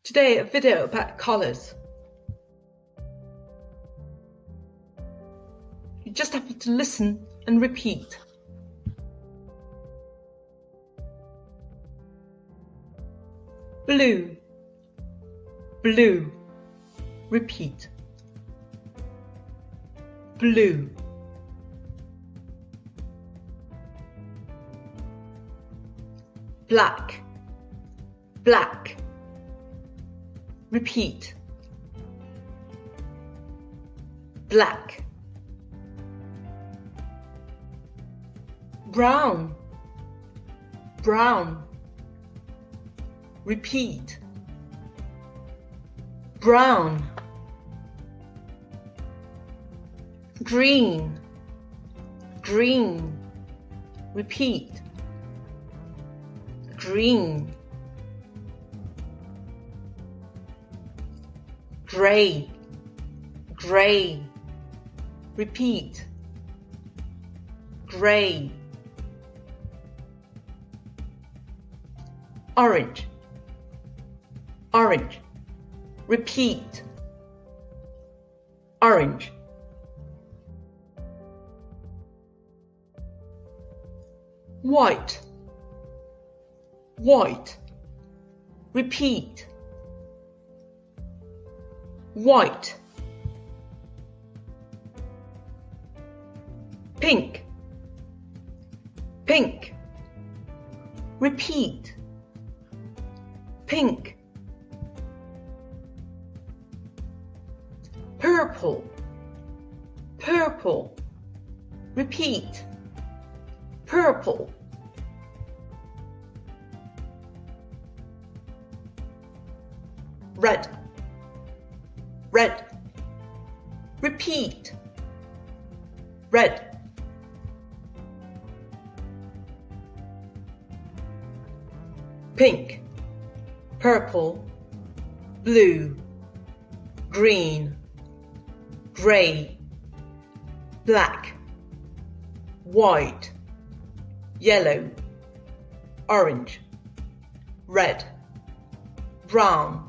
Today a video about colours. You just have to listen and repeat. Blue, blue, repeat. Blue. Black, black, repeat. Black. Brown, brown, repeat. Brown. Green, green, repeat. Green. Gray, gray, repeat. Gray. Orange, orange, repeat. Orange. White, white, repeat. White. Pink, pink, repeat. Pink. Purple, purple, repeat. Purple. Red, red, repeat. Red. Pink, purple, blue, green, gray, black, white, yellow, orange, red, brown,